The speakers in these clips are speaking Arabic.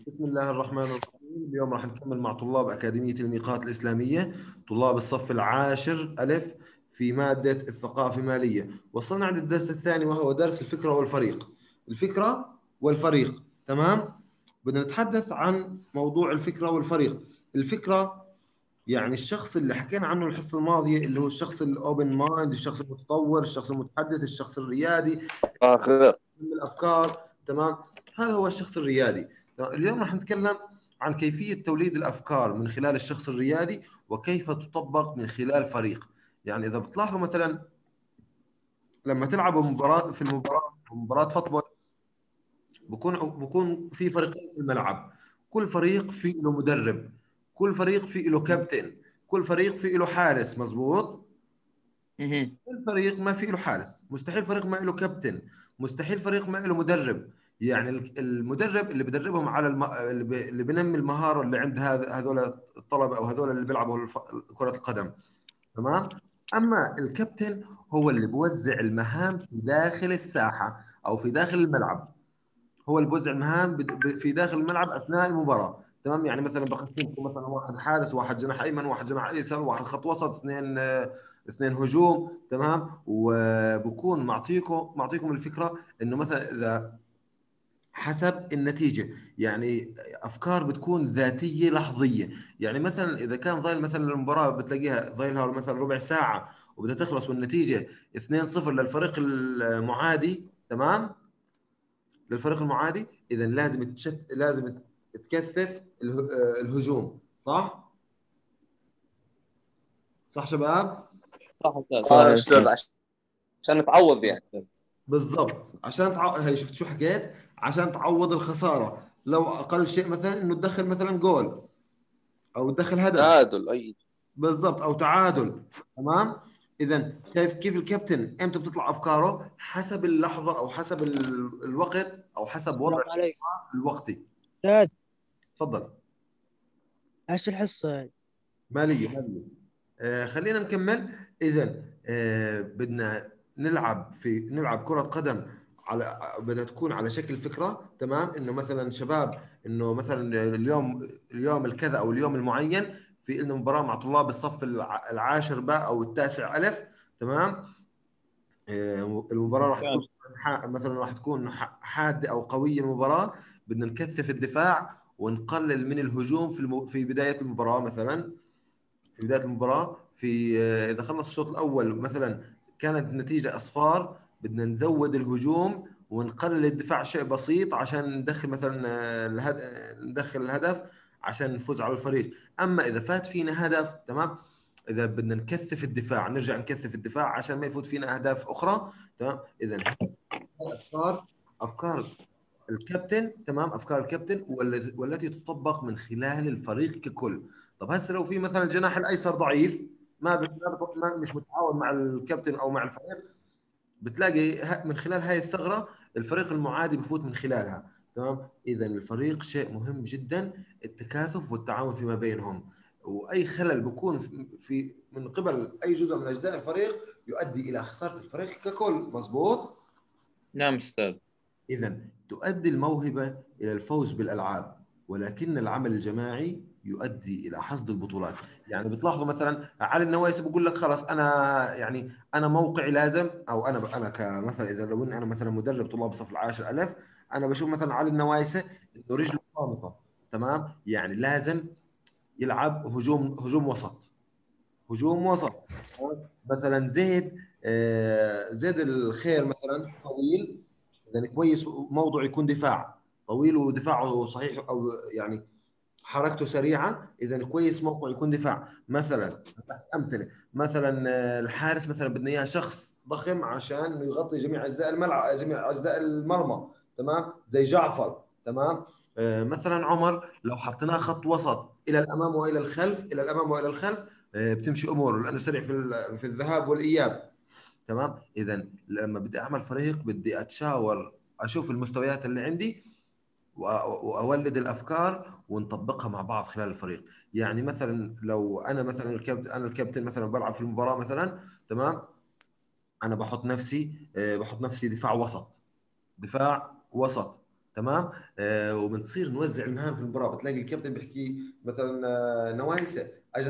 بسم الله الرحمن الرحيم. اليوم راح نكمل مع طلاب أكاديمية الميقات الإسلامية، طلاب الصف العاشر ألف في مادة الثقافة المالية. وصلنا عند الدرس الثاني وهو درس الفكرة والفريق. الفكرة والفريق، تمام. بدنا نتحدث عن موضوع الفكرة والفريق. الفكرة يعني الشخص اللي حكينا عنه الحصة الماضية، اللي هو الشخص الأوبن مايند، الشخص المتطور، الشخص المتحدث، الشخص الريادي خير. من الافكار، تمام. هذا هو الشخص الريادي. اليوم راح نتكلم عن كيفيه توليد الافكار من خلال الشخص الريادي، وكيف تطبق من خلال فريق. يعني اذا بتلاحظوا مثلا لما تلعبوا مباراه، في مباراه فوتبول، بكون في فريقين في الملعب. كل فريق فيه له مدرب، كل فريق فيه له كابتن، كل فريق فيه له حارس، مزبوط. مهم. الفريق ما في له حارس، مستحيل فريق ما له كابتن، مستحيل فريق ما له مدرب. يعني المدرب اللي بدربهم على اللي بينمي المهارة اللي عند هذول الطلبة، او هذول اللي بيلعبوا كرة القدم، تمام. اما الكابتن هو اللي بوزع المهام في داخل الساحة او في داخل الملعب. هو اللي بوزع المهام في داخل الملعب اثناء المباراه، تمام. يعني مثلا بقسمكم مثلا واحد حارس، واحد جناح ايمن، واحد جناح ايسر، واحد خط وسط، اثنين اثنين هجوم، تمام. وبكون معطيكم الفكره انه مثلا اذا حسب النتيجه، يعني افكار بتكون ذاتيه لحظيه. يعني مثلا اذا كان ضايل مثلا المباراه بتلاقيها ضايلها مثلا ربع ساعه وبدها تخلص والنتيجه 2-0 للفريق المعادي، تمام، للفريق المعادي، اذا لازم تكثف الهجوم، صح؟ صح شباب؟ صح أستاذ. صحيح أستاذ، أستاذ. عشان نتعوض يعني. بالضبط، عشان هي شفت شو حكيت؟ عشان تعوض الخساره، لو اقل شيء مثلا انه تدخل مثلا جول او تدخل هدف. تعادل أي. بالضبط، او تعادل، تمام. اذا شايف كيف الكابتن امتى بتطلع افكاره؟ حسب اللحظه او حسب الوقت او حسب وضع السلام عليكم. الوقتي. أستاذ، تفضل. ايش الحصة هاي؟ مالية. خلينا نكمل. إذا بدنا نلعب كرة قدم، بدها تكون على شكل فكرة، تمام. إنه مثلا شباب، إنه مثلا اليوم الكذا أو اليوم المعين في لنا مباراة مع طلاب الصف العاشر باء أو التاسع ألف، تمام. المباراة راح تكون ممتاز. مثلا راح تكون حادة أو قوية المباراة. بدنا نكثف الدفاع ونقلل من الهجوم في بداية المباراة مثلا. في بداية المباراة، في إذا خلص الشوط الأول مثلا كانت النتيجة أصفار، بدنا نزود الهجوم ونقلل الدفاع شيء بسيط عشان ندخل مثلا ندخل الهدف عشان نفوز على الفريق. أما إذا فات فينا هدف، تمام، إذا بدنا نكثف الدفاع، نرجع نكثف الدفاع عشان ما يفوت فينا أهداف أخرى، تمام. إذا أفكار الكابتن، تمام، افكار الكابتن والتي تطبق من خلال الفريق ككل. طب هسه لو في مثلا الجناح الايسر ضعيف، مش متعاون مع الكابتن او مع الفريق، بتلاقي من خلال هاي الثغره الفريق المعادي بفوت من خلالها، تمام. اذا الفريق شيء مهم جدا، التكاثف والتعاون فيما بينهم. واي خلل بكون في من قبل اي جزء من اجزاء الفريق يؤدي الى خساره الفريق ككل، مزبوط. نعم أستاذ. إذا تؤدي الموهبة إلى الفوز بالألعاب، ولكن العمل الجماعي يؤدي إلى حصد البطولات. يعني بتلاحظوا مثلا علي النواسي بقول لك خلاص أنا، يعني أنا موقعي لازم، أو أنا كمثلا إذا لو إني أنا مثلا مدرب طلاب الصف العاشر ألف، أنا بشوف مثلا علي النواسي إنه رجله صامتة، تمام. يعني لازم يلعب هجوم وسط، هجوم وسط. مثلا زيد، زيد الخير مثلا طويل، اذا كويس موضوع يكون دفاع طويل ودفاعه صحيح، او يعني حركته سريعه، اذا كويس موقع يكون دفاع مثلا. امثله مثلا الحارس مثلا بدنا اياه شخص ضخم عشان يغطي جميع اجزاء الملعب، جميع اجزاء المرمى، تمام، زي جعفر، تمام. مثلا عمر لو حطيناه خط وسط الى الامام والى الخلف، الى الامام والى الخلف، بتمشي اموره لانه سريع في الذهاب والاياب، تمام. اذا لما بدي اعمل فريق بدي اتشاور، اشوف المستويات اللي عندي واولد الافكار ونطبقها مع بعض خلال الفريق. يعني مثلا لو انا مثلا الكابتن مثلا بلعب في المباراه مثلا، تمام. انا بحط نفسي دفاع وسط، دفاع وسط، تمام. وبنصير نوزع المهام في المباراه. بتلاقي الكابتن بيحكي مثلا نوايسه،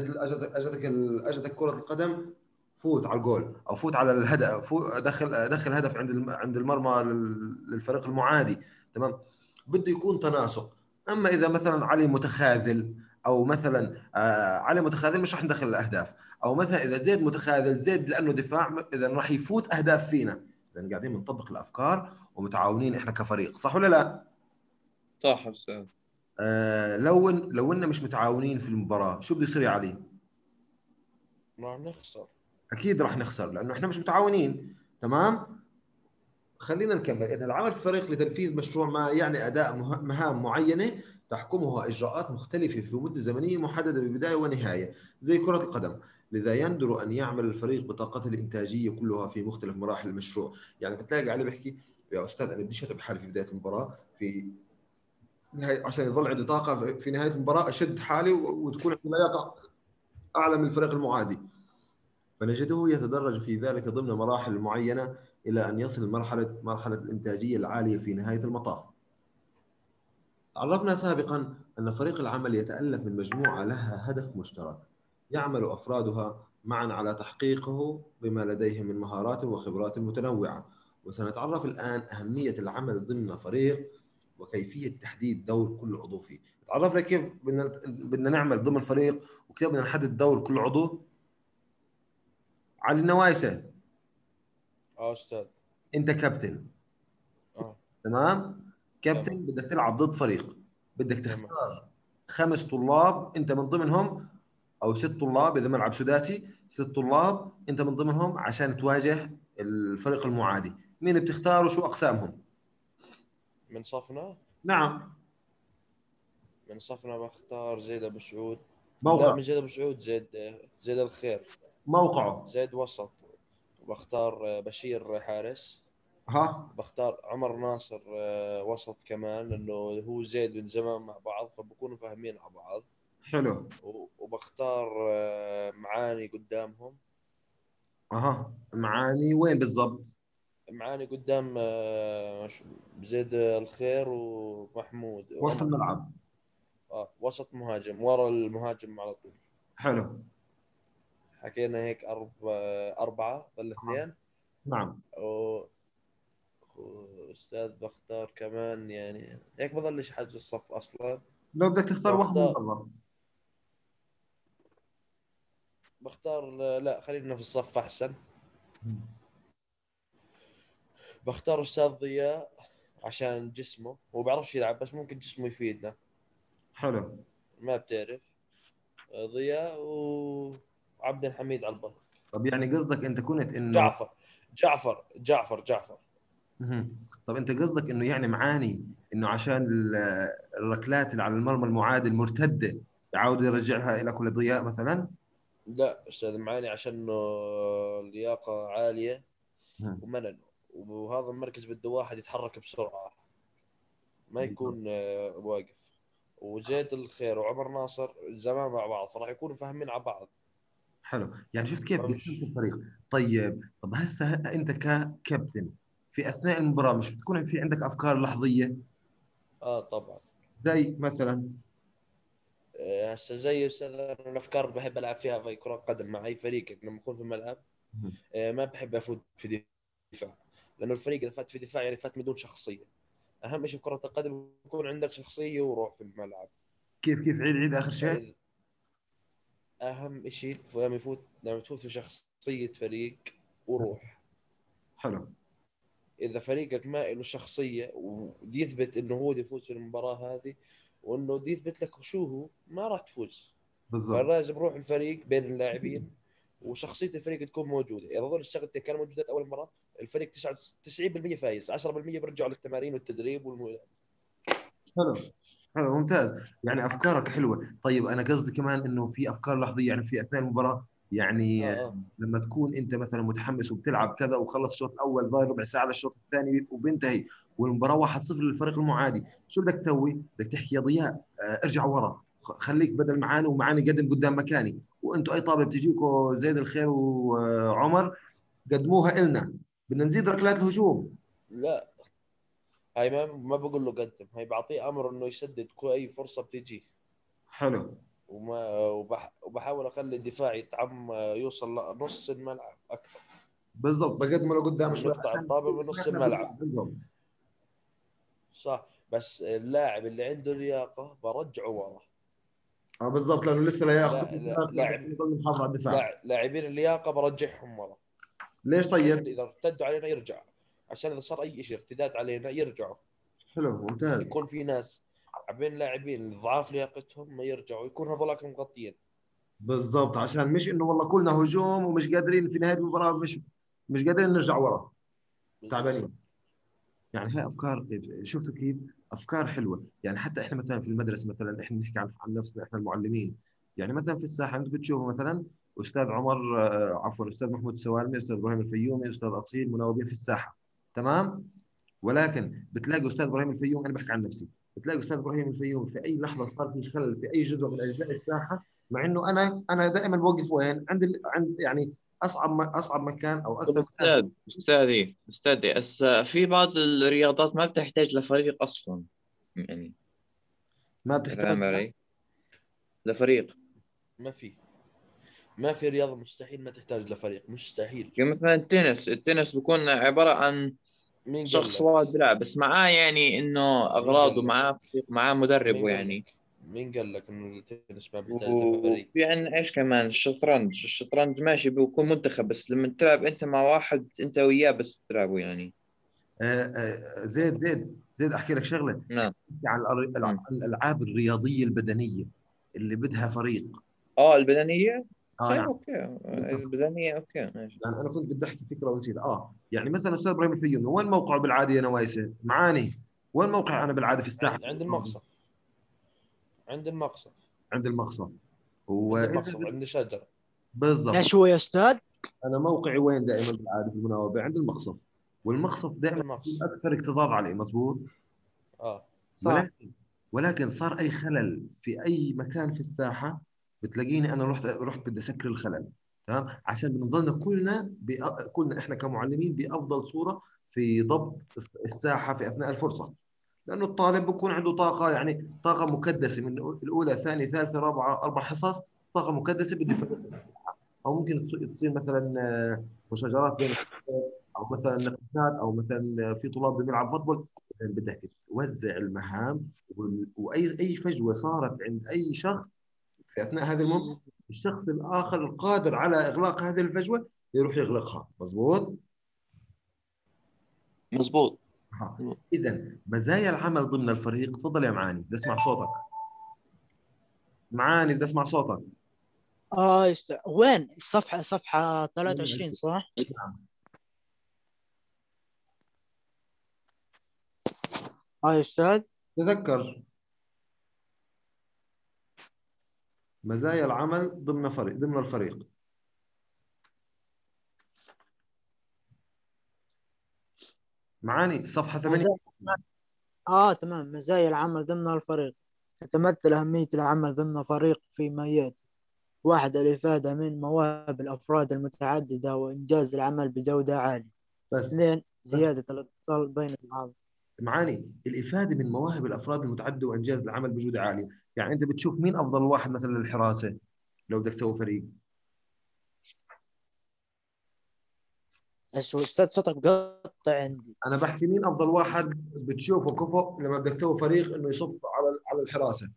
اجتك كره القدم، فوت على الجول او فوت على الهدف، دخل هدف عند المرمى للفريق المعادي. تمام. بده يكون تناسق. اما اذا مثلا علي متخاذل، او مثلا علي متخاذل، مش راح ندخل الاهداف. او مثلا اذا زيد متخاذل، زيد لانه دفاع، اذا راح يفوت اهداف فينا. لان قاعدين بنطبق الافكار ومتعاونين احنا كفريق، صح ولا لا؟ صح أستاذ. لو إننا مش متعاونين في المباراة، شو بده يصير يا علي؟ راح نخسر. أكيد راح نخسر لأنه إحنا مش متعاونين. تمام؟ خلينا نكمل. إن العمل في فريق لتنفيذ مشروع ما يعني أداء مهام معينة تحكمها إجراءات مختلفة في مدة زمنية محددة ببداية ونهاية، زي كرة القدم. لذا يندر أن يعمل الفريق بطاقته الإنتاجية كلها في مختلف مراحل المشروع. يعني بتلاقي علي بيحكي يا أستاذ أنا بديش أتعب حالي في بداية المباراة، في نهاية، عشان يظل عندي طاقة في نهاية المباراة أشد حالي وتكون عندي لياقة أعلى من الفريق المعادي. فنجده يتدرج في ذلك ضمن مراحل معينة إلى أن يصل مرحلة الإنتاجية العالية في نهاية المطاف. عرفنا سابقا أن فريق العمل يتألف من مجموعة لها هدف مشترك، يعمل أفرادها معا على تحقيقه بما لديهم من مهارات وخبرات متنوعة. وسنتعرف الآن أهمية العمل ضمن فريق وكيفية تحديد دور كل عضو فيه. تعرفنا كيف بدنا نعمل ضمن فريق، وكيف بدنا نحدد دور كل عضو. على النوايسة، استاذ. أنت كابتن. اه. تمام. تمام. كابتن بدك تلعب ضد فريق، بدك تمام. تختار 5 طلاب انت من ضمنهم، او 6 طلاب اذا ملعب سداسي، 6 طلاب انت من ضمنهم عشان تواجه الفريق المعادي. مين بتختار وشو اقسامهم؟ من صفنا. نعم. بختار زيد ابو سعود. لا، موقع. من زيد ابو سعود، زيد الخير. موقعه. زيد وسط. بختار بشير حارس. ها. بختار عمر ناصر وسط كمان، لانه هو زيد من زمان مع بعض فبكونوا فاهمين على بعض. حلو. وبختار معاني قدامهم. اها، معاني وين بالضبط؟ معاني قدام زيد الخير ومحمود وسط وعمر. الملعب. وسط مهاجم ورا المهاجم على طول. حلو. حكينا هيك أربعة ضل أها. اثنين. نعم. و... أستاذ بختار كمان، يعني هيك بضلش حاجز الصف أصلا. لو بدك تختار واحد من فبختار برا. بختار لا، خلينا في الصف أحسن. بختار أستاذ ضياء عشان جسمه، هو بيعرفش يلعب بس ممكن جسمه يفيدنا. حلو. ما بتعرف. ضياء وعبد الحميد على البر. طب يعني قصدك انت كنت انه. جعفر. مهم. طب انت قصدك انه يعني معاني انه عشان الركلات اللي على المرمى المعادي المرتده يعاود يرجعها لك ولا ضياء مثلا. لا أستاذ، معاني عشان لياقة عالية مهم. ومنن. وهذا المركز بده واحد يتحرك بسرعة، ما بالضبط. يكون واقف. وزيد الخير وعمر ناصر زمان مع بعض فراح يكونوا فاهمين على بعض. حلو، يعني شفت كيف قسمت فمش. الفريق. طيب، طب هسه انت ككابتن في اثناء المباراه مش بتكون في عندك افكار لحظيه؟ طبعا. زي مثلا. هسه زي أستاذ، أنا الأفكار اللي بحب ألعب فيها في كرة قدم مع أي فريق لما أكون في الملعب. مهم. ما بحب أفوت في دفاع، لأنه الفريق إذا فات في دفاع يعني فات بدون شخصية. أهم شيء في كرة القدم يكون عندك شخصية وروح في الملعب. كيف عيد اخر شيء. فإذا اهم شيء لما تفوت في شخصيه فريق وروح. حلو. اذا فريقك ما له شخصيه ودي يثبت انه هو اللي يفوز في المباراه هذه، وانه دي يثبت لك شو هو، ما راح تفوز. بالضبط. فلازم روح الفريق بين اللاعبين وشخصيه الفريق تكون موجوده. اذا هذول الشغلتين كانوا موجودات اول مره، الفريق 90% فايز، 10% بيرجعوا للتمارين والتدريب حلو. حلو، ممتاز. يعني افكارك حلوه. طيب انا قصدي كمان انه في افكار لحظيه، يعني في اثناء المباراه، يعني اه. لما تكون انت مثلا متحمس وبتلعب كذا وخلص الشوط الاول، ضايل ربع ساعه للشوط الثاني وبينتهي، والمباراه 1-0 للفريق المعادي، شو بدك تسوي؟ بدك تحكي يا ضياء ارجع ورا، خليك بدل معاني ومعاني قدم قدام مكاني، وانتم اي طابه بتجيكم زيد الخير وعمر قدموها إلنا، بدنا نزيد ركلات الهجوم. لا، هاي ما بقول له قدم، هاي بعطيه امر انه يسدد اي فرصه بتجي. حلو. وبحاول اخلي الدفاع يوصل لنص الملعب اكثر، بالضبط، بقدمه لقدام شوي ونقطع عشان الطابه من نص احنا الملعب. عندهم. صح، بس اللاعب اللي عنده لياقه برجعه ورا. اه بالضبط، لانه لسه لا ياخذ لا لا لاعب نضل نحافظ على الدفاع. لاعبين اللياقه برجعهم ورا، ليش عشان طيب؟ اذا ارتدوا علينا يرجع، عشان اذا صار اي شيء ارتداد علينا يرجعوا. حلو لان ممتاز. يكون في ناس بين لاعبين ضعاف لياقتهم ما يرجعوا، يكون هذولاك مغطيين. بالضبط، عشان مش انه والله كلنا هجوم ومش قادرين في نهايه المباراه، مش قادرين نرجع ورا، بالضبط. تعبانين. يعني هاي افكار، شفتوا كيف؟ افكار حلوه. يعني حتى احنا مثلا في المدرسه، مثلا احنا نحكي عن نفسنا احنا المعلمين. يعني مثلا في الساحه انتم بتشوفوا مثلا استاذ عمر، عفوا استاذ محمود السوالمي، استاذ ابراهيم الفيومي، استاذ اصيل، مناوبين في الساحه. تمام. ولكن بتلاقي استاذ ابراهيم الفيومي، انا بحكي عن نفسي، بتلاقي استاذ ابراهيم الفيومي في اي لحظه صار في خلل في اي جزء من اجزاء الساحه، مع انه انا دائما بوقف وين؟ عند يعني اصعب مكان او طب اكثر مكان. أستاذي هسه في بعض الرياضات ما بتحتاج لفريق أصلا، يعني ما بتحتاج. فاهم علي؟ لفريق. ما في ما في رياضه مستحيل ما تحتاج لفريق، مستحيل. يعني مثلا التنس بيكون عبارة عن مين قال شخص لك؟ واحد بيلعب بس معاه، يعني إنه مين أغراضه قال لك؟ معاه فريق، معاه مدربه مين قال يعني. لك؟ مين قال لك انه التنس ما بيحتاج لفريق؟ وفي عندنا ايش كمان، الشطرنج ماشي بيكون منتخب، بس لما تلعب انت مع واحد انت وياه بس بتلعبوا يعني. زيد احكي لك شغله. نعم. احكي عن مم. الالعاب الرياضيه البدنيه اللي بدها فريق. اه البدنية. اه طيب نعم. اوكي، بدها فريق. البدنية اوكي ماشي. يعني انا كنت بدي احكي فكره ونسيت. يعني مثلا استاذ ابراهيم الفيومي وين موقعه بالعاده يا نوايسه معاني؟ وين موقع انا بالعاده في الساحه؟ عند المقصف. عند المقصف. عند المقصف. عند واذا المقصف عند شجرة. بالضبط. ايش هو يا استاذ؟ انا موقعي وين دائما بالعاده في المناوبه؟ عند المقصف. والمقصف عند دائما المقصف. اكثر اكتظاظ عليه، مزبوط. اه. صح. ولكن صار اي خلل في اي مكان في الساحه، بتلاقيني انا رحت بدي اسكر الخلل. تمام، عشان بنضلنا كلنا احنا كمعلمين بافضل صوره في ضبط الساحه في اثناء الفرصه. لانه الطالب بكون عنده طاقه، يعني طاقه مكدسه من الاولى ثانيه ثالثه رابعه اربع حصص، طاقه مكدسه بده يفرغها. او ممكن تصير مثلا مشاجرات بين الطلاب، او مثلا نقاشات، او مثلا في طلاب بيلعب فوتبول. إذن بدك توزع المهام، واي فجوه صارت عند اي شخص في اثناء هذه المهمه، الشخص الاخر القادر على اغلاق هذه الفجوه يروح يغلقها، مضبوط. مزبوط. اذا مزايا العمل ضمن الفريق، تفضل يا معاني بدي اسمع صوتك. معاني بدي اسمع صوتك. وين الصفحة؟ صفحة 23 صح؟ نعم. يا استاذ. تذكر مزايا العمل ضمن الفريق. معاني صفحة 8. مزايا. تمام. مزايا العمل ضمن الفريق: تتمثل أهمية العمل ضمن فريق فيما يأتي: واحد، الإفادة من مواهب الأفراد المتعددة وإنجاز العمل بجودة عالية. بس اثنين، بس زيادة الاتصال بين الأعضاء. معاني الإفادة من مواهب الأفراد المتعددة وإنجاز العمل بجودة عالية. يعني أنت بتشوف مين أفضل واحد مثلا للحراسة لو بدك تسوي فريق؟ بس هو أستاذ صوتك قطع عندي. أنا بحكي مين أفضل واحد بتشوفه كفؤ لما بدك تسوي فريق إنه يصف على الحراسة؟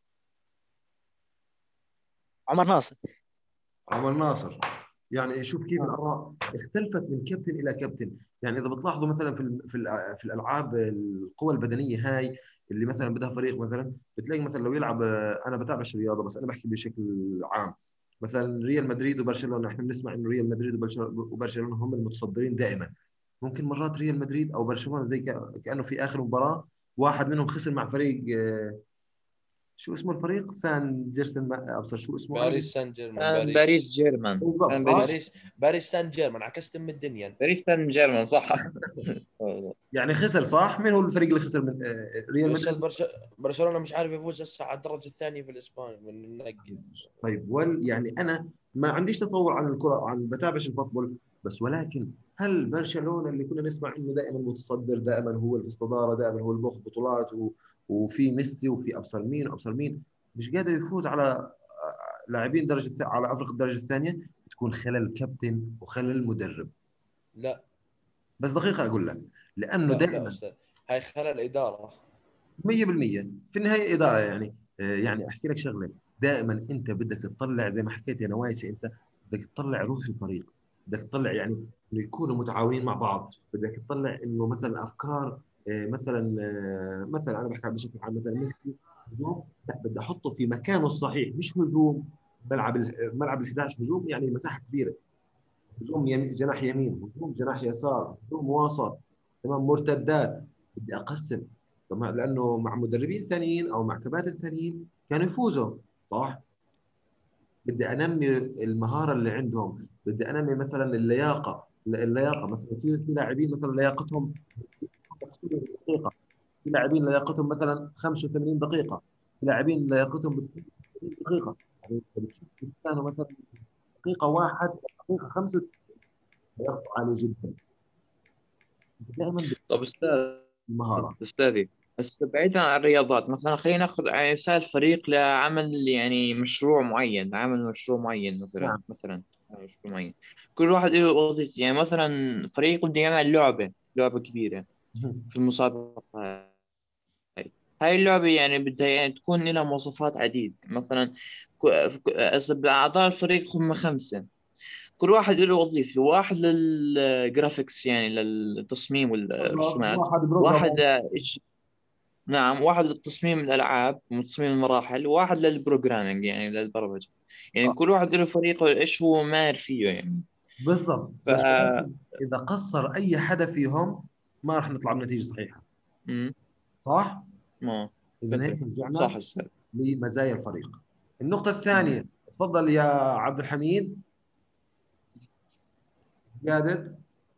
عمر ناصر. عمر ناصر. يعني شوف كيف آه. الآراء اختلفت من كابتن إلى كابتن. يعني إذا بتلاحظوا مثلا في الألعاب القوى البدنية هاي اللي مثلا بدها فريق، مثلا بتلاقي مثلا لو يلعب، أنا بتابعش الرياضة بس أنا بحكي بشكل عام. مثلا ريال مدريد وبرشلونة، احنا بنسمع إنه ريال مدريد وبرشلونة هم المتصدرين دائما. ممكن مرات ريال مدريد أو برشلونة زي كأنه في آخر مباراة واحد منهم خسر مع فريق، شو اسمه الفريق؟ سان جيرسن، ما أبصر شو اسمه أنا. باريس سان جيرمان. كان باريس باريس. جيرمان، بالضبط كان صح. باريس سان جيرمان، عكست ام الدنيا انت. باريس سان جيرمان صح. يعني خسر صح؟ مين هو الفريق اللي خسر من ريال يا استاذ مدريد؟ برشلونه مش عارف يفوز هسه على الدرجه الثانيه في الاسباني من النقي. طيب يعني انا ما عنديش تصور عن الكره، عن بتابعش الفوتبول، بس ولكن هل برشلونه اللي كنا نسمع انه دائما متصدر، دائما هو اللي في الصداره، دائما هو اللي بياخذ بطولات وفي ميسي وفي ابصر مين وابصر مين، مش قادر يفوز على لاعبين على افريقيا الدرجه الثانيه، بتكون خلل الكابتن وخلل المدرب. لا بس دقيقه اقول لك، لانه لا دائما استاذ، هاي خلل اداره. 100% في النهايه اداره يعني. يعني احكي لك شغله، دائما انت بدك تطلع زي ما حكيت يا نوايسي، انت بدك تطلع روح الفريق، بدك تطلع يعني انه يكونوا متعاونين مع بعض، بدك تطلع انه مثلا افكار مثلا انا بحكي بشكل عام، مثلا ميسي هجوم، لا بدي احطه في مكانه الصحيح، مش هجوم ملعب ال 11 هجوم يعني مساحه كبيره، هجوم جناح يمين، هجوم جناح يسار، هجوم وسط، تمام، مرتدات، بدي اقسم. تمام، لانه مع مدربين ثانيين او مع كباتن ثانيين كانوا يفوزوا، صح. بدي انمي المهاره اللي عندهم، بدي انمي مثلا اللياقه مثلا في لاعبين مثلا لياقتهم 20 دقيقه، في لاعبين لياقتهم مثلا 85 دقيقه، في لاعبين لياقتهم 30 دقيقه. يعني انت بتشوف كريستيانو مثلا دقيقه واحد، دقيقه 5 لياقته عاليه جدا. دائما طب استاذ، المهاره. استاذي، بس بعيدا عن الرياضات، مثلا خلينا ناخذ يعني مثال فريق لعمل يعني مشروع معين، عمل مشروع معين مثلا نعم. عمل مشروع معين، كل واحد له وظيفة. يعني مثلا فريق بده يعمل لعبة كبيرة في المسابقة هاي اللعبة، يعني بدها يعني تكون لها مواصفات عديدة. مثلا أعضاء الفريق هم 5، كل واحد له وظيفة، واحد للجرافيكس يعني للتصميم بالضبط، والرسومات، واحد واحد بروجرامر. نعم، واحد لتصميم الألعاب وتصميم المراحل، وواحد للبروجرامينج يعني للبرمجة. يعني صح. كل واحد له فريقه إيش هو ماهر فيه يعني. بالضبط، ف بس ولكن اذا قصر اي حدا فيهم ما راح نطلع بنتيجه صحيحه، مم. صح. ما اذا فكرة. هيك صح رجعنا أستاذ. لمزايا الفريق. النقطه مم. الثانيه، تفضل يا عبد الحميد. زياده.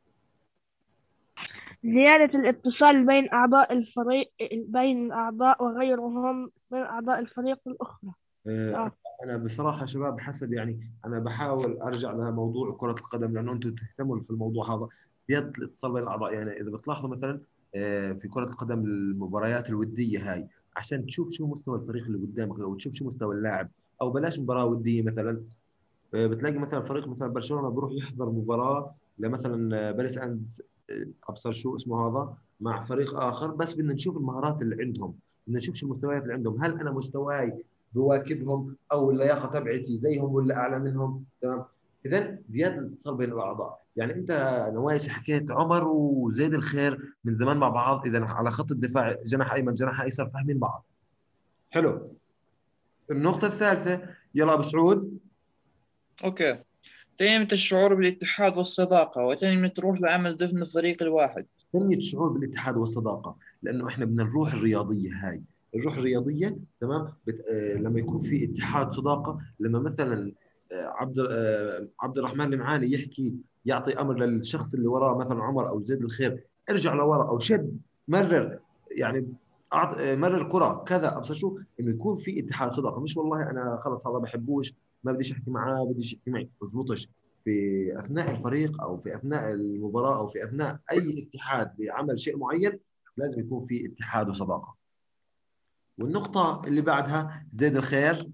زيادة الاتصال بين أعضاء الفريق، بين الأعضاء وغيرهم من أعضاء الفريق الأخرى. آه، آه. انا بصراحه شباب حسب يعني انا بحاول ارجع لموضوع كره القدم لانه انتم تهتموا في الموضوع هذا، زياده الاتصال بين الاعضاء. يعني اذا بتلاحظوا مثلا في كره القدم المباريات الوديه هاي، عشان تشوف شو مستوى الفريق اللي قدامك او تشوف شو مستوى اللاعب، او بلاش مباراه وديه مثلا، بتلاقي مثلا فريق مثلا برشلونه بيروح يحضر مباراه لمثلا باريس اند ابصر شو اسمه هذا مع فريق اخر، بس بدنا نشوف المهارات اللي عندهم، بدنا نشوف شو المستويات اللي عندهم، هل انا مستواي بواكبهم او اللياقه تبعتي زيهم ولا اعلى منهم، تمام. اذا زياده الاتصال بين الاعضاء، يعني انت نوايس حكيت عمر وزيد الخير من زمان مع بعض، اذا على خط الدفاع جناح ايمن جناح ايسر فاهمين بعض. حلو. النقطه الثالثه، يلا ابو سعود. أوكي. تنمية الشعور بالاتحاد والصداقة، وتنمية روح العمل ضمن الفريق الواحد. تنميه الشعور بالاتحاد والصداقه، لانه احنا بدنا الروح الرياضيه هاي، الروح الرياضيه، تمام. لما يكون في اتحاد صداقه، لما مثلا عبد الرحمن المعاني يحكي، يعطي امر للشخص اللي وراه مثلا عمر او زيد الخير، ارجع لورا او شد، مرر، يعني مرر كره كذا، ابصر شو انه يكون في اتحاد صداقه، مش والله انا خلص هذا بحبوش ما بديش احكي معاه بديش يحكي معي، بزبطش. في اثناء الفريق او في اثناء المباراه او في اثناء اي اتحاد بعمل شيء معين، لازم يكون في اتحاد وصداقه. والنقطه اللي بعدها زيد الخير.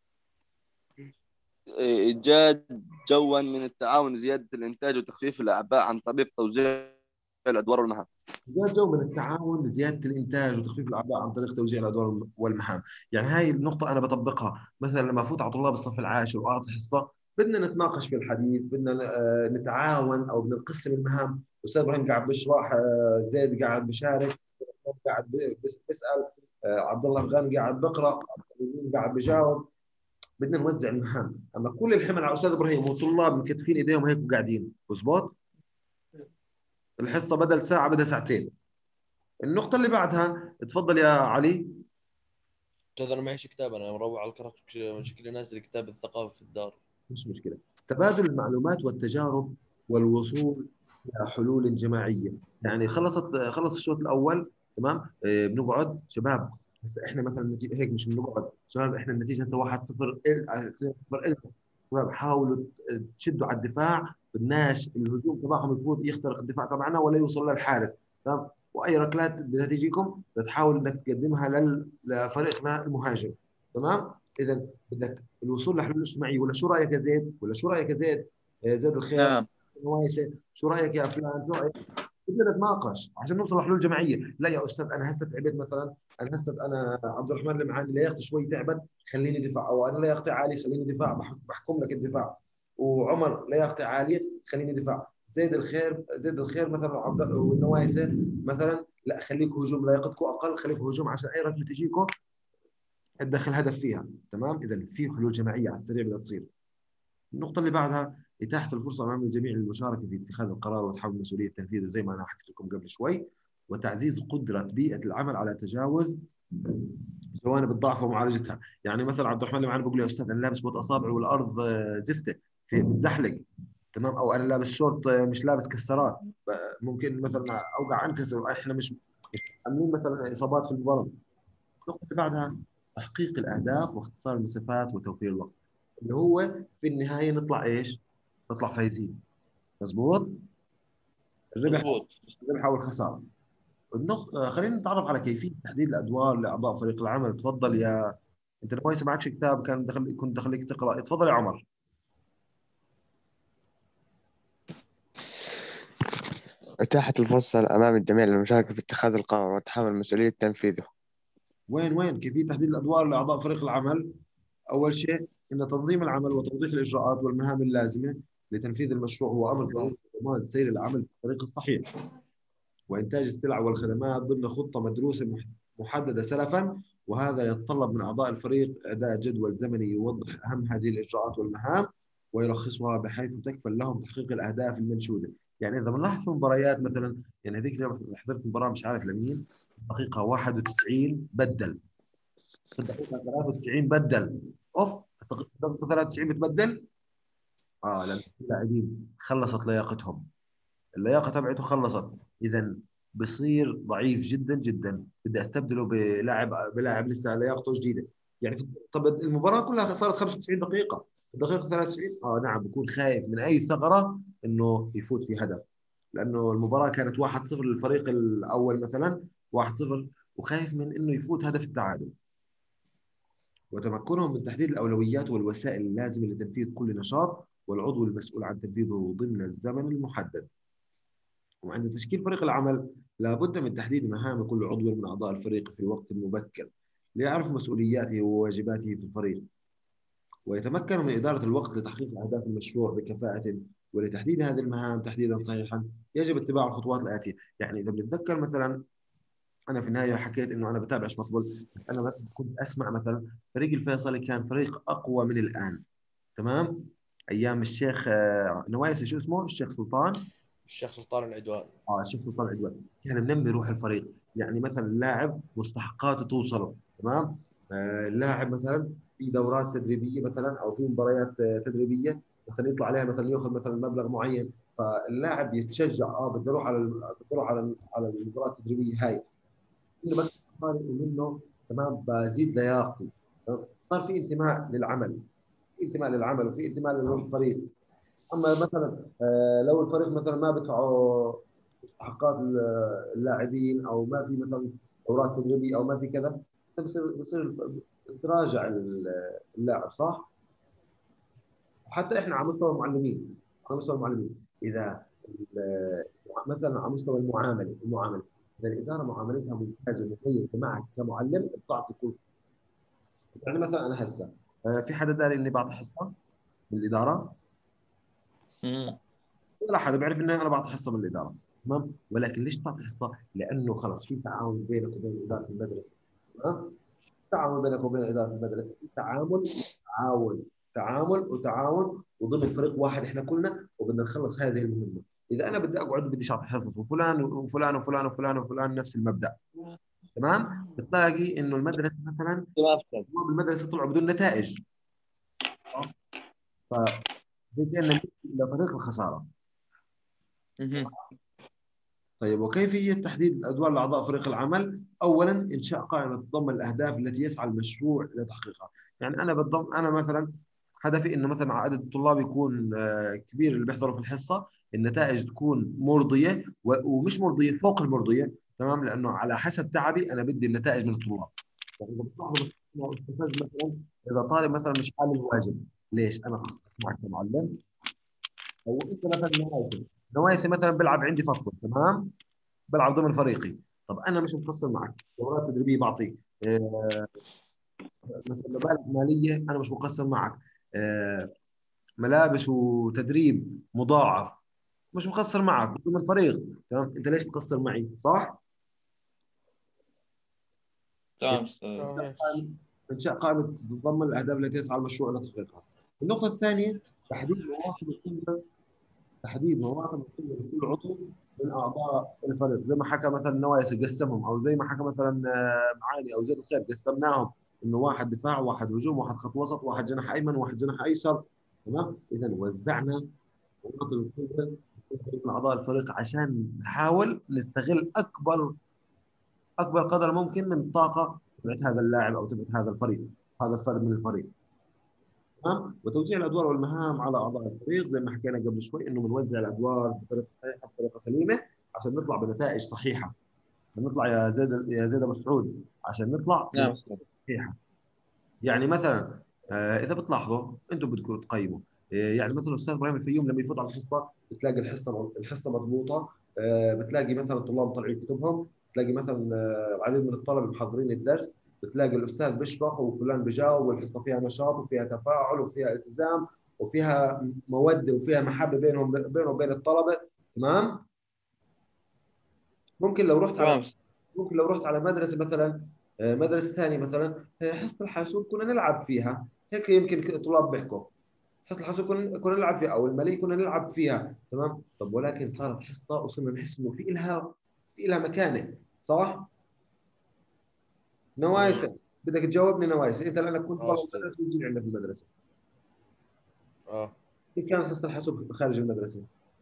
إيجاد جوا من التعاون، زيادة الإنتاج وتخفيف الأعباء عن طريق توزيع الأدوار والمهام. إيجاد جو من التعاون لزياده الانتاج وتخفيف الاعباء عن طريق توزيع الادوار والمهام. يعني هاي النقطه انا بطبقها مثلا لما افوت على طلاب الصف العاشر واعطي حصه، بدنا نتناقش في الحديث، بدنا نتعاون او بدنا نقسم المهام. استاذ ابراهيم قاعد بيشرح، زيد قاعد بيشارك، قاعد بيسال، عبد الله الغاني قاعد بقرا، عبد الحليم قاعد بجاوب. بدنا نوزع المهام، اما كل الحمل على استاذ ابراهيم والطلاب مكتفين ايديهم هيك وقاعدين، مظبوط. الحصه بدل ساعه بدها ساعتين. النقطه اللي بعدها، تفضل يا علي. استاذ انا معيش كتاب، انا مروع على الكرك، شكلي نازل كتاب الثقافه في الدار. مش مشكله. تبادل المعلومات والتجارب والوصول الى حلول جماعيه. يعني خلص الشوط الاول، تمام. بنقعد شباب، هسه احنا مثلا هيك مش بنقعد شباب، احنا النتيجه هسه 1-0 0 إلنا، شباب حاولوا تشدوا على الدفاع، بدناش الهجوم تبعهم يفوت يخترق الدفاع تبعنا ولا يوصل للحارس. تمام؟ واي ركلات بدها تجيكم بتحاول انك تقدمها لفريقنا المهاجم. تمام؟ اذا بدك الوصول لحلول اجتماعيه، ولا شو رايك يا زيد؟ ولا شو رايك يا زيد؟ زيد الخير، نعم. نوايسه، شو رايك يا فلان؟ شو رايك؟ بدنا نتناقش عشان نوصل لحلول جماعيه. لا يا استاذ انا هسه تعبت مثلا، انا هسه انا عبد الرحمن المعاني لياقتي شوي تعبت خليني دفاع، او انا لياقتي عاليه خليني دفاع، بحكم لك الدفاع. وعمر لياقتي عاليه خليني دفاع. زيد الخير مثلا والنوايسه مثلا لا خليك هجوم، لياقتكم اقل خليك هجوم عشان اي ركله تجيكم تدخل هدف فيها. تمام؟ اذا في حلول جماعيه على السريع بدها تصير. النقطة اللي بعدها إتاحة الفرصة أمام الجميع للمشاركة في اتخاذ القرار وتحمل مسؤولية تنفيذه زي ما أنا حكيت لكم قبل شوي، وتعزيز قدرة بيئة العمل على تجاوز جوانب الضعف ومعالجتها. يعني مثلا عبد الرحمن اللي معنا بيقول لي يا أستاذ أنا لابس بوت أصابعي والأرض زفتة في بتزحلق. تمام؟ أو أنا لابس شورت مش لابس كسرات، ممكن مثلا أوقع أنكسر. إحنا مش عاملين مثلا إصابات في المباراة. النقطة اللي بعدها تحقيق الأهداف واختصار المسافات وتوفير الوقت، اللي هو في النهايه نطلع ايش؟ نطلع فايزين. مظبوط؟ الربح مضبوط. الربح او الخساره. خلينا نتعرف على كيفيه تحديد الادوار لاعضاء فريق العمل. تفضل يا انت كويس، معكش كتاب كنت دخليك تقرا. تفضل يا عمر. إتاحة الفرصة أمام الجميع للمشاركة في اتخاذ القرار وتحمل مسؤولية تنفيذه. وين كيفيه تحديد الادوار لاعضاء فريق العمل؟ اول شيء ان تنظيم العمل وتوضيح الاجراءات والمهام اللازمه لتنفيذ المشروع هو امر ضروري لضمان سير العمل في الطريق الصحيح، وإنتاج السلع والخدمات ضمن خطة مدروسة محددة سلفا. وهذا يتطلب من أعضاء الفريق إعداد جدول زمني يوضح أهم هذه الإجراءات والمهام ويلخصها بحيث تكفل لهم تحقيق الأهداف المنشودة. يعني إذا بنلاحظ في المباريات مثلا، يعني هذيك اليوم حضرت مباراة مش عارف لمين، دقيقة 91 بدل، في الدقيقة 93 بدل، أوف، الدقيقة 93 بتبدل. لأن اللاعبين خلصت لياقتهم، اللياقه تبعته خلصت. اذا بصير ضعيف جدا جدا، بدي استبدله بلاعب لسه لياقته جديده. يعني طب المباراه كلها صارت 95 دقيقه، الدقيقه 93 نعم بكون خايف من اي ثغره انه يفوت في هدف، لانه المباراه كانت 1-0 للفريق الاول مثلا، 1-0، وخايف من انه يفوت هدف التعادل. وتمكنهم من تحديد الاولويات والوسائل اللازمه لتنفيذ كل نشاط، والعضو المسؤول عن تنفيذه ضمن الزمن المحدد. وعند تشكيل فريق العمل لابد من تحديد مهام كل عضو من أعضاء الفريق في وقت مبكر ليعرف مسؤولياته وواجباته في الفريق، ويتمكن من إدارة الوقت لتحقيق أهداف المشروع بكفاءة. ولتحديد هذه المهام تحديدا صحيحا يجب اتباع الخطوات الآتية. يعني إذا بنتذكر مثلا، أنا في النهاية حكيت إنه أنا بتابع فوتبول، بس أنا كنت أسمع مثلا فريق الفيصلي كان فريق أقوى من الآن. تمام؟ أيام الشيخ نوايس، شو اسمه؟ الشيخ سلطان. الشيخ سلطان العدوان. الشيخ سلطان العدوان كان منمي روح الفريق. يعني مثلا اللاعب مستحقاته توصله. تمام؟ اللاعب مثلا في دورات تدريبيه مثلا او في مباريات تدريبيه مثلا يطلع عليها مثلا ياخذ مثلا مبلغ معين، فاللاعب يتشجع بدي اروح بدي اروح على المباراه التدريبيه هاي، اللي مثلا منه. تمام؟ بزيد لياقتي. صار في انتماء للعمل، في انتماء للعمل وفي انتماء لروح الفريق. اما مثلا لو الفريق مثلا ما بدفعوا مستحقات اللاعبين، او ما في مثلا دورات تدريبيه، او ما في كذا، بصير تراجع اللاعب، صح؟ وحتى احنا على مستوى المعلمين، اذا مثلا على مستوى المعامله اذا الاداره معاملتها ممتازه مميزه معك كمعلم بتعطي كل. يعني مثلا انا هسه في حدا داري اني بعطي حصه بالاداره؟ ولا حدا بيعرف اني انا بعطي حصه من الاداره. تمام؟ ولكن ليش تعطي حصه؟ لانه خلص في تعاون بينك وبين اداره المدرسه. تمام؟ تعاون بينك وبين اداره المدرسه، في تعاون وضمن فريق واحد احنا كلنا، وبدنا نخلص هذه المهمه. اذا انا بدي اقعد بدي اعطي حصص وفلان وفلان وفلان وفلان وفلان نفس المبدا، تمام؟ بتلاقي انه المدرسه مثلا بالمدرسه طلعوا بدون نتائج، فزي كانه لفريق الخساره. طيب، وكيفية تحديد الأدوار لأعضاء فريق العمل؟ أولاً إنشاء قائمة تتضمن الأهداف التي يسعى المشروع إلى تحقيقها. يعني أنا مثلاً هدفي انه مثلا عدد الطلاب يكون كبير اللي بيحضروا في الحصه، النتائج تكون مرضيه ومش مرضيه، فوق المرضيه. تمام، لانه على حسب تعبي انا بدي النتائج من الطلاب. يعني اذا بتلاحظوا بس إنه استفز مثلا، اذا طالب مثلا مش حال الواجب، ليش انا قصرت معك كمعلم؟ او انت مثلا نوايسي مثلا بيلعب عندي فوتبول، تمام، بلعب ضمن فريقي. طب انا مش مقصر معك، دورات تدريبيه بعطيك، مثلا مبالغ ماليه انا مش مقصر معك، آه، ملابس وتدريب مضاعف مش مقصر معك ضمن الفريق. تمام، انت ليش تقصر معي؟ صح؟ تمام أستاذ. ماشي. انشاء قائمه تتضمن الاهداف التي يسعى المشروع الى تحقيقها. النقطه الثانيه، تحديد مواقف القمه، تحديد مواقف القمه لكل عضو من اعضاء الفريق. زي ما حكى مثلا نوايس قسمهم، او زي ما حكى مثلا معاني او زيد الخير قسمناهم، انه واحد دفاع، واحد هجوم، واحد خط وسط، واحد جناح ايمن، واحد جناح ايسر. تمام، اذا وزعنا نقاط القوه من اعضاء الفريق عشان نحاول نستغل اكبر قدر ممكن من الطاقه تبعت هذا اللاعب او تبعت هذا الفريق، هذا الفرد من الفريق. تمام، وتوزيع الادوار والمهام على اعضاء الفريق زي ما حكينا قبل شوي، انه بنوزع الادوار بطريقه صحيحه بطريقه سليمه عشان نطلع بنتائج صحيحه. عشان نطلع يا زيد ابو سعود، عشان نطلع نعم بنتائج أستاذ. صحيحه. يعني مثلا اذا بتلاحظوا انتم بدكم تقيموا، يعني مثلا الاستاذ ابراهيم الفيوم لما يفوت على الحصه بتلاقي الحصه مضبوطه، بتلاقي مثلا الطلاب مطلعين كتبهم، بتلاقي مثلا عدد من الطلبه محضرين الدرس، بتلاقي الاستاذ بيشرح وفلان بيجاوب، والحصه فيها نشاط وفيها تفاعل وفيها التزام وفيها موده وفيها محبه بينه وبين الطلبه. تمام. ممكن لو رحت على تمام أستاذ. ممكن لو رحت على مدرسه مثلا، مدرسه ثانيه مثلا، حصه الحاسوب كنا نلعب فيها، هيك يمكن الطلاب بيحكوا حصه الحاسوب كنا نلعب فيها، او الماليه كنا نلعب فيها. تمام، طب ولكن صارت حصه وصرنا نحس انه في لها مكانه. صح؟ نوايس، بدك تجاوبني نوايس، انت لانك كنت برا استاذ. المدرسه وتجي عندنا في المدرسه، اه كيف كانت حصه الحاسوب خارج المدرسه؟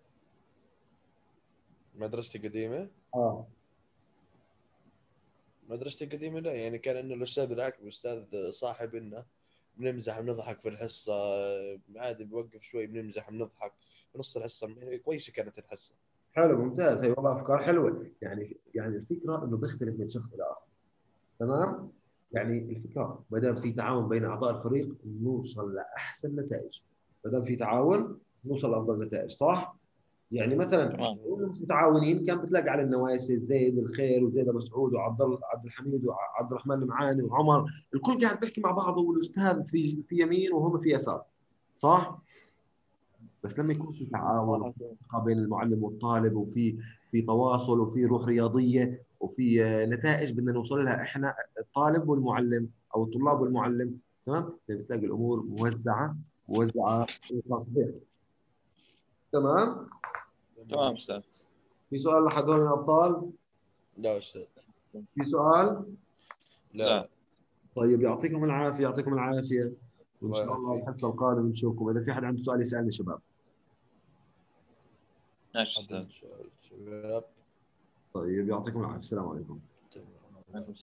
مدرستي قديمه. اه. مدرستي قديمه لا، يعني كان انه الاستاذ بالعكس استاذ صاحب لنا، بنمزح بنضحك في الحصه، عادي بوقف شوي بنمزح بنضحك بنص الحصه، يعني كويسه كانت الحصه. حلو، ممتاز، هي والله افكار حلوه. يعني الفكره انه بيختلف من شخص الى اخر. تمام، يعني الفكره ما دام في تعاون بين اعضاء الفريق نوصل لاحسن نتائج. ما دام في تعاون نوصل لافضل نتائج. صح؟ يعني مثلا تمام. لو مش متعاونين كان بتلاقي على النواسي زيد الخير وزيد ابو سعود عبد الحميد وعبد الرحمن المعاني وعمر، الكل قاعد بيحكي مع بعضه، والاستاذ في يمين وهم في يسار. صح؟ بس لما يكون في تعاون وفي ثقة بين المعلم والطالب، وفي تواصل وفي روح رياضيه وفي نتائج بدنا نوصل لها احنا الطالب والمعلم او الطلاب والمعلم. تمام، بتلاقي الامور موزعه بطريقه صحيحه. تمام. تمام أستاذ. في سؤال لحد هون يا ابطال؟ لا استاذ. في سؤال؟ لا لا. طيب، يعطيكم العافيه، يعطيكم العافيه، وان الله شاء الله يعافيك. الحصه القادمه نشوفكم. اذا في حد عنده سؤال يسالني شباب. ماشي عندنا أستاذ. سؤال شباب. طيب، يعطيكم العافيه، السلام عليكم. تمام. عليكم